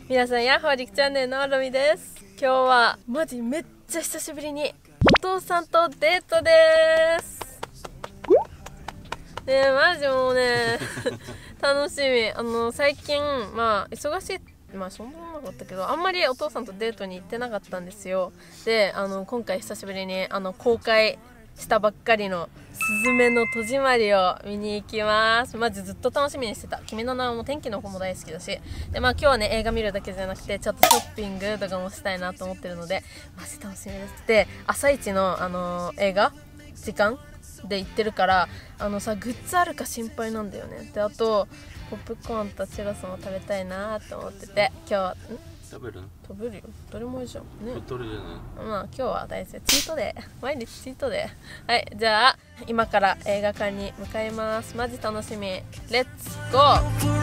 皆さんやっほーりくチャンネルのロミです。今日はマジめっちゃ久しぶりにお父さんとデートです。ね、マジもうね楽しみ。最近忙しい、そんなもなかったけど、あんまりお父さんとデートに行ってなかったんですよ。で、今回久しぶりに公開したばっかりのすずめの戸締まりを見に行きます。マジずっと楽しみにしてた。君の名はも天気の子も大好きだし、で今日はね映画見るだけじゃなくてちょっとショッピングとかもしたいなと思ってるのでマジ楽しみです。で、朝一の映画時間で行ってるからグッズあるか心配なんだよね。で、あとポップコーンとチュロスも食べたいなと思ってて、今日は食べるの？ 食べるよ。どれもいいじゃんね。 太るじゃない。 今日は大好きチートデー、毎日チートデー。はい、じゃあ今から映画館に向かいます。マジ楽しみ。レッツゴー。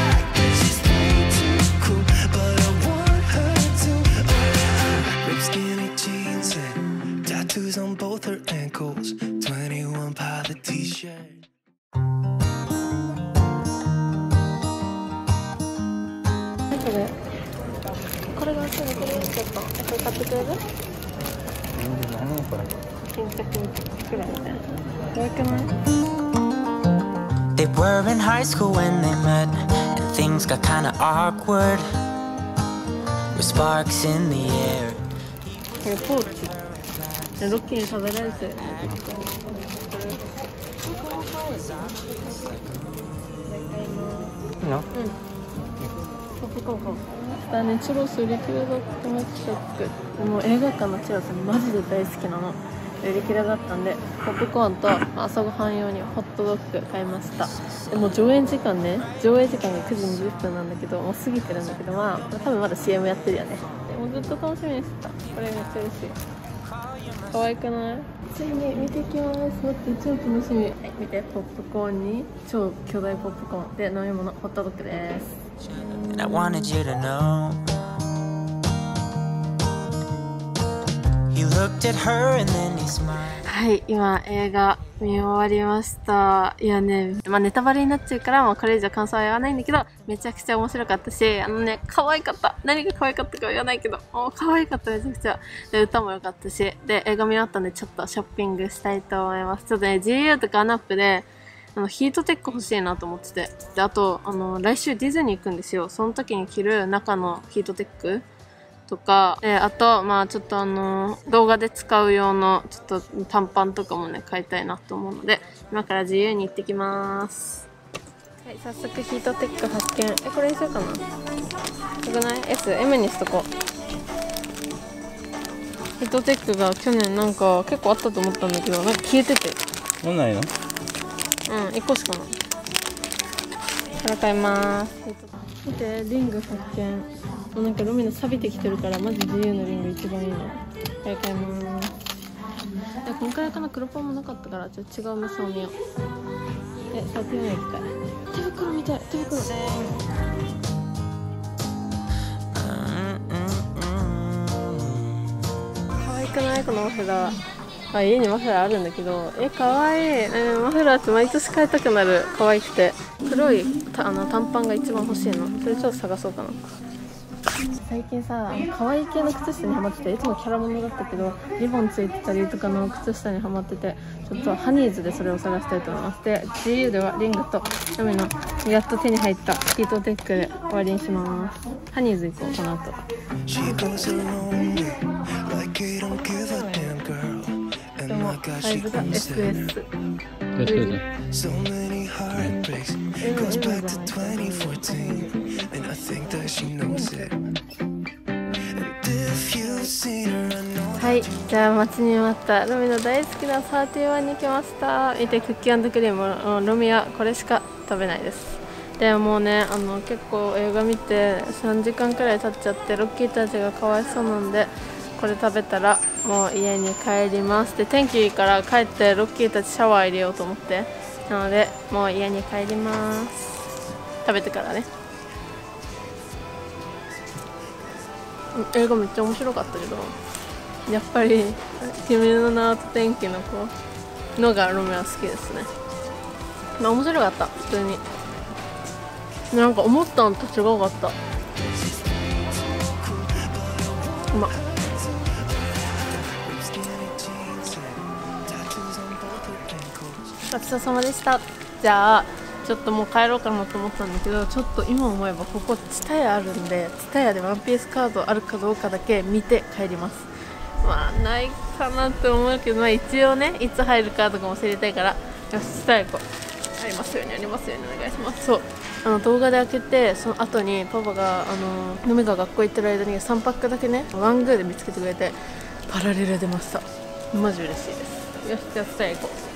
これがちょっとこれ買ってくれる？ 何これ？ 巾着くらいみたいな。可愛くない？ They were in high school when they met, and things got kinda awkward. With sparks in the air. これポーチ。ロッキーに食べられてる。 いいの？ うん。ポップコーン買おう。だね、チュロス売り切れだってめっちゃショック。でも映画館のチュロスマジで大好きなの。売り切れだったんでポップコーンと朝ごはん用にホットドッグ買いました。でも上映時間が9時20分なんだけど、もう過ぎてるんだけど、多分まだ CM やってるよね。でもずっと楽しみにしてた。これめっちゃ嬉しい。可愛くない？ついに見てきます。待って、超楽しみ。はい、見て、ポップコーンに超巨大ポップコーンで飲み物ホットドッグです。 And I wanted you to know. He looked at her and then he smiled. はい、今映画見終わりました。いやね、ネタバレになっちゃうからこれ以上感想は言わないんだけど、めちゃくちゃ面白かったし、可愛かった。何が可愛かったかは言わないけど、可愛かった。めちゃくちゃ。で、歌も良かったし、で、映画見終わったんでちょっとショッピングしたいと思います。ちょっとね、GU とかアナップでヒートテック欲しいなと思ってて。で、あと、来週ディズニー行くんですよ。その時に着る中のヒートテックとか、あと、ちょっと動画で使う用の、ちょっと短パンとかもね、買いたいなと思うので、今から自由に行ってきます。はい、早速ヒートテック発見。これにしようかな。よくない？ S、M にしとこう。ヒートテックが去年結構あったと思ったんだけど、消えてて。 もうないの？ 1個しかない。これ買います。見て、リング発見。もうロミの錆びてきてるから、マジ自由のリング一番いいの。これ買います。このくらいかな。黒パンもなかったから、ちょっと違う目線を見よう。触ってみないかい。手袋みたい、手袋。可愛くない？このマフラー。家にマフラーあるんだけど、かわいい。マフラーって毎年買いたくなる。可愛くて。黒い短パンが一番欲しいの。それちょっと探そうかな。最近さ、可愛い系の靴下にハマってて、いつもキャラものだったけど、リボンついてたりとかの靴下にハマってて、ちょっとハニーズでそれを探したいと思います。で、GU ではリングとロミのやっと手に入ったヒートテックで終わりにします。ハニーズ行こう、この後。でもサイズが SS。はい、じゃあ待ちに待ったロミの大好きな31に来ました。見て、クッキー&クリーム。ロミはこれしか食べないです。でもうね、結構映画見て3時間くらい経っちゃって、ロッキーたちがかわいそうなんで、これ食べたらもう家に帰ります。で、天気いいから帰ってロッキーたちシャワー入れようと思って、なのでもう家に帰ります。食べてからね。映画めっちゃ面白かったけど、やっぱり「君の名は」と「天気の子」のがロメは好きですね。面白かった。普通に思ったのと違うかった。 うまっ。ごちそうさまでした。じゃあちょっともう帰ろうかなと思ったんだけど、ちょっと今思えばここTSUTAYAあるんで、TSUTAYAでワンピースカードあるかどうかだけ見て帰ります。まあないかなって思うけど、まあ、一応ねいつ入るかとかも知りたいから、よしTSUTAYA行こう。ありますようにありますようにお願いします。そう動画で開けて、その後にパパがのみが学校行ってる間に3パックだけねワングーで見つけてくれて、パラレル出ました。マジ嬉しいです。よしじゃあTSUTAYA行こう。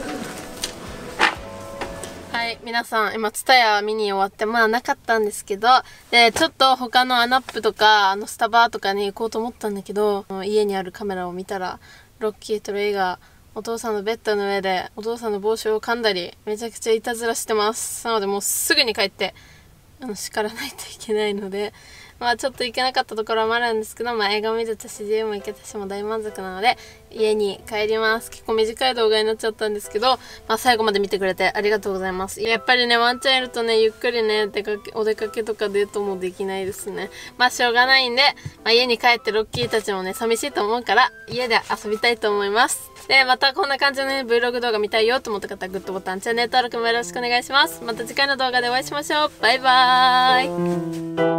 はい、皆さん今TSUTAYA見に終わって、まあなかったんですけど、でちょっと他のアナップとかスタバとかに行こうと思ったんだけど、家にあるカメラを見たらロッキーとレイがお父さんのベッドの上でお父さんの帽子を噛んだりめちゃくちゃいたずらしてます。なのでもうすぐに帰って叱らないといけないので、まあちょっと行けなかったところもあるんですけど、まあ映画も見てたし GM も行けたしも大満足なので家に帰ります。結構短い動画になっちゃったんですけど、まあ最後まで見てくれてありがとうございます。やっぱりねワンちゃんいるとねゆっくりねお出かけとかデートもできないですね。まあしょうがないんで、まあ、家に帰ってロッキーたちもね寂しいと思うから家で遊びたいと思います。でまたこんな感じのね Vlog 動画見たいよと思った方はグッドボタンチャンネル登録もよろしくお願いします。また次回の動画でお会いしましょう。バイバーイ。